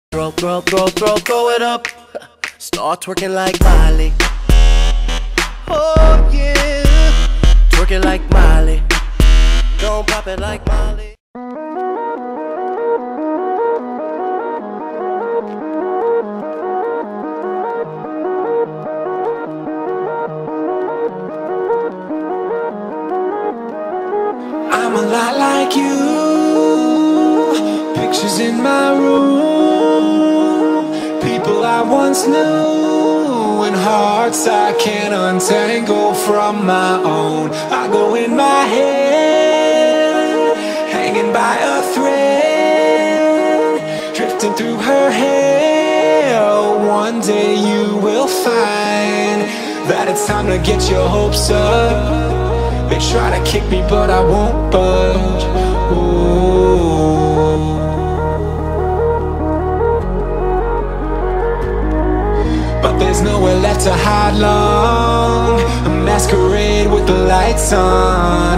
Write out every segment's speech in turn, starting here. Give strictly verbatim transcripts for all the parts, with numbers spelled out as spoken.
Throw, throw, throw, throw, throw it up. Start twerking like Miley. Oh yeah, twerk it like Miley. Don't pop it like Miley. I'm a lot like you. Pictures in my room, people I once knew, and hearts I can't untangle from my own. I go in my head, hanging by a thread, drifting through her hair. One day you will find that it's time to get your hopes up. They try to kick me, but I won't budge. Ooh. But there's nowhere left to hide long. A masquerade with the lights on.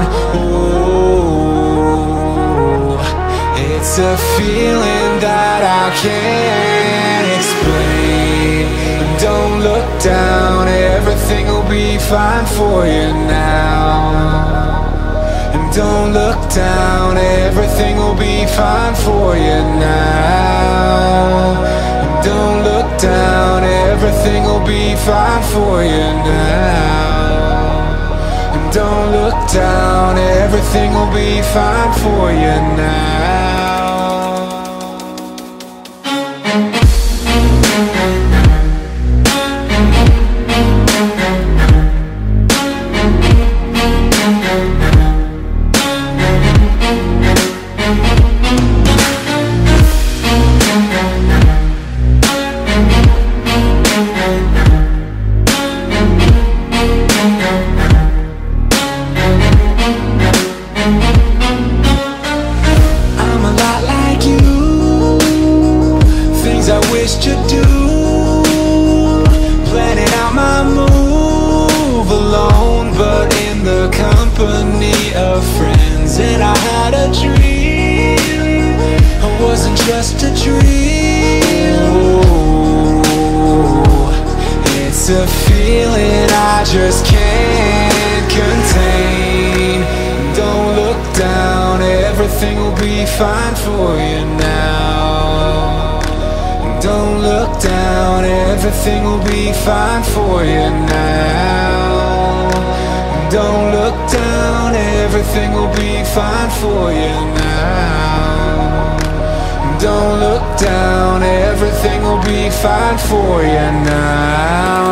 Ooh. It's a feeling that I can't explain. Don't look down, everything will be fine for you now. And don't look down, everything will be fine for you now. And don't look down, everything will be fine for you now. And don't look down, everything will be fine for you now. To do, planning out my move alone, but in the company of friends. And I had a dream, it wasn't just a dream. Ooh, it's a feeling I just can't contain. Don't look down, everything will be fine for you now. Don't look down, everything will be fine for you now. Don't look down, everything will be fine for you now. Don't look down, everything will be fine for you now.